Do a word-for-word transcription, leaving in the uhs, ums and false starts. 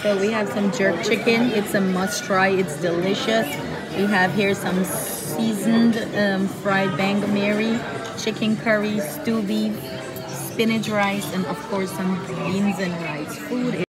So we have some jerk chicken. It's a must try. It's delicious. We have here some seasoned um, fried bangameri, chicken curry, stew beef, spinach rice, and of course some beans and rice. Food